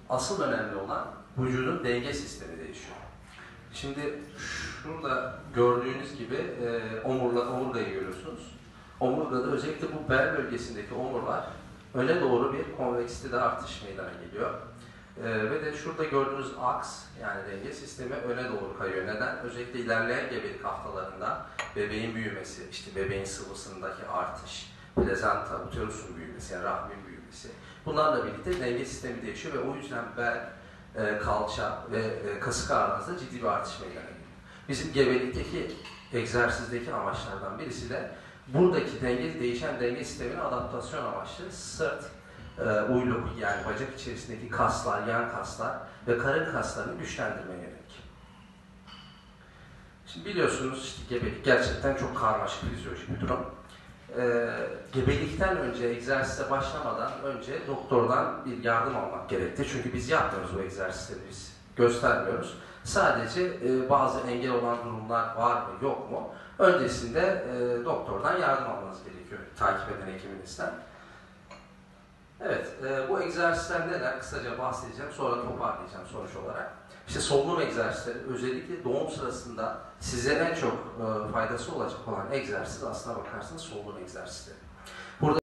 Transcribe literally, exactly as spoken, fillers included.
asıl önemli olan vücudun denge sistemi değişiyor. Şimdi şurada gördüğünüz gibi e, omurla, omurgayı görüyorsunuz. Omurgada özellikle bu bel bölgesindeki omurlar öne doğru bir konveksitede artış meydana geliyor. E, ve de şurada gördüğünüz aks, yani denge sistemi öne doğru kayıyor. Neden? Özellikle ilerleyen gebelik haftalarında bebeğin büyümesi, işte bebeğin sıvısındaki artış, plezanta, uterusun büyümesi, yani rahmin büyümesi. Bunlarla birlikte denge sistemi değişiyor ve o yüzden bel, e, kalça ve e, kasık ağrınızda ciddi bir artış meydana geliyor. Bizim gebelikteki egzersizdeki amaçlardan birisi de buradaki denge, değişen denge sistemine adaptasyon amaçlı sırt, e, uyluk, yani bacak içerisindeki kaslar, yan kaslar ve karın kaslarını güçlendirmeye yönelik. Şimdi biliyorsunuz işte gebelik gerçekten çok karmaşık fizyolojik bir durum. E, gebelikten önce, egzersize başlamadan önce doktordan bir yardım almak gerekti. Çünkü biz yapmıyoruz bu egzersizleri, biz göstermiyoruz. Sadece e, bazı engel olan durumlar var mı, yok mu? Öncesinde e, doktordan yardım almanız gerekiyor, takip eden hekiminizden. Evet, e, bu egzersizler neler? Kısaca bahsedeceğim, sonra toparlayacağım sonuç olarak. İşte solunum egzersizleri, özellikle doğum sırasında size en çok e, faydası olacak olan egzersiz aslına bakarsanız solunum egzersizleri. Burada